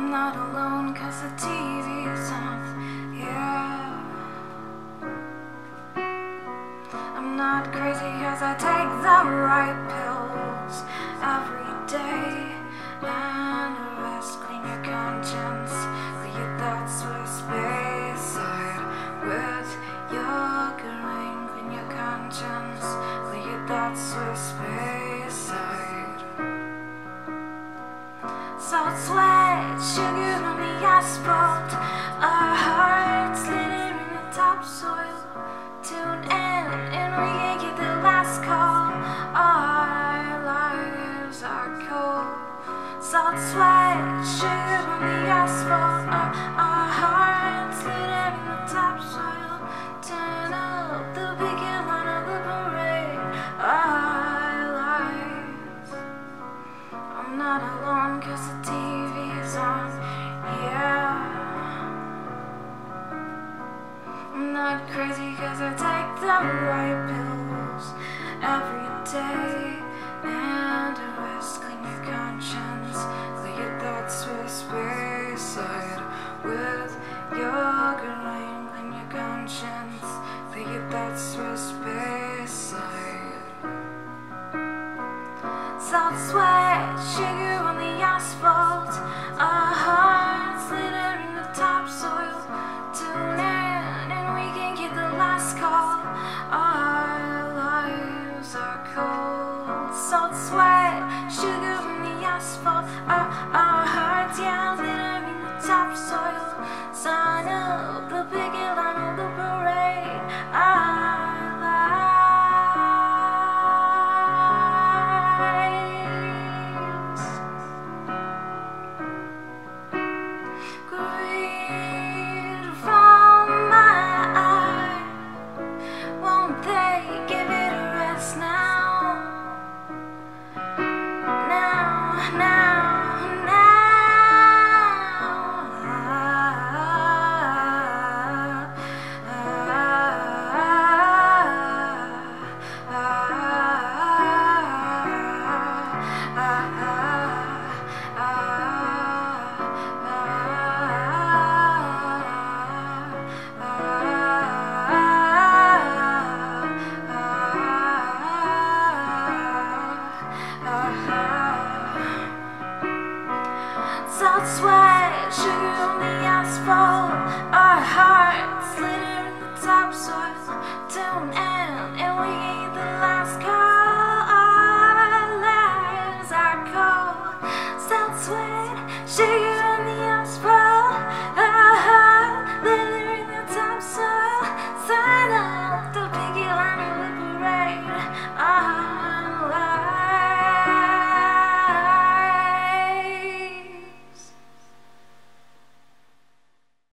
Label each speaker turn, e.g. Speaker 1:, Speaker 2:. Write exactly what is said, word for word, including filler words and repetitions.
Speaker 1: I'm not alone cause the T V's on, yeah. I'm not crazy cause I take the right pills every day. And a rest, clean your conscience, clear your thoughts with space side. With yoga rain, clean your conscience, clear your thoughts with space side. Salt, sweat, sugar on the asphalt, our hearts littering the topsoil. Tune in and we can get the last call. Our lives are cold. Salt, sweat, sugar on the asphalt, our, our hearts littering the topsoil. Turn up the picket line of the parade. Our lives. I'm not alone cause the T V's on, yeah. I'm not crazy cause I take the right pills every day. And a rest, clean your conscience, clear your thoughts with space side. With yoga rain, clean your conscience, clear your thoughts with space side. Salt, sweat, sugar on the asphalt, our hearts littering the topsoil. Tune in and we can get the last call. Our lives are cold. Salt, sweat, sugar on the asphalt, our, our hearts, yeah, littering the topsoil. Sign up the picket line of the parade. Our lives. Greed from my eye, won't they give it a rest now? Now, now, now. Salt, sweat, sugar on the asphalt, our hearts littering the topsoil. Tune